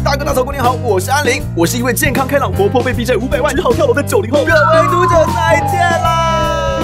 大哥大嫂过年好，我是安林，我是一位健康开朗、活泼被逼债500万只好跳楼的90后。各位读者再见啦！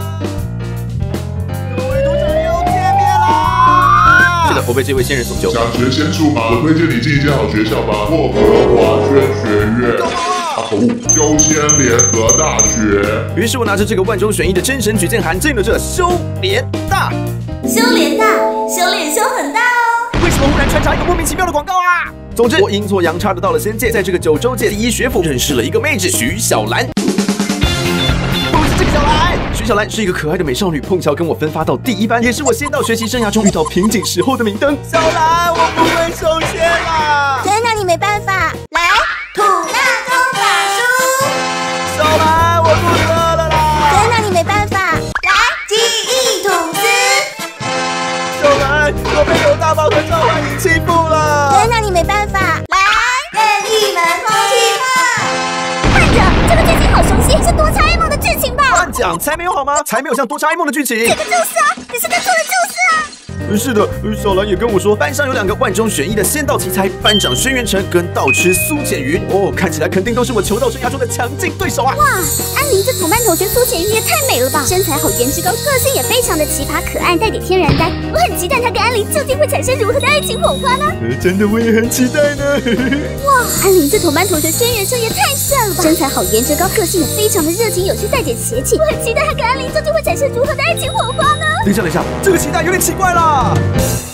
各位读者又见面啦！是的，我被这位仙人所救。 想学仙术吗？我推荐你进一间好学校吧，沃克华轩学院。修仙联合大学。 于是我拿着这个万中选一的真神举荐函，进了这修联大。 修联大，修炼修很大哦。 为什么忽然穿插一个莫名其妙的广告啊？总之，我阴错阳差的到了仙界，在这个9州界第一学府认识了一个妹纸徐小兰。不是这个小兰，徐小兰是一个可爱的美少女，碰巧跟我分发到第1班，也是我仙道学习生涯中遇到瓶颈时候的明灯。小兰，我不会修仙啦！ 那你没办法，来吐纳中法术。 小兰，我肚子饿了啦！ 那你没办法，来记忆吐司。 小兰，我被有大宝和召唤引欺负了。 那你没办法，来任意门风气炮。慢着，这个剧情好熟悉，是多查 A 梦的剧情吧？ 乱讲，才没有好吗？才没有像多查 A 梦的剧情。 这个就是啊，你现在说的就是啊。 是的，小兰也跟我说，班上有2个万中选一的仙道奇才，班长轩辕成跟道痴苏浅云。哦，看起来肯定都是我求道生涯中的强劲对手啊！ 哇，安林这同班同学苏浅云也太美了吧，身材好，颜值高，个性也非常的奇葩可爱，带点天然呆。我很期待他跟安林究竟会产生如何的爱情火花呢？ 真的，我也很期待呢。 哇，安林这同班同学轩辕成也太帅了吧，身材好，颜值高，个性也非常的热情有趣，带点邪气。我很期待他跟安林究竟会产生如何的爱情火花呢？ 等一下，这个期待有点奇怪啦。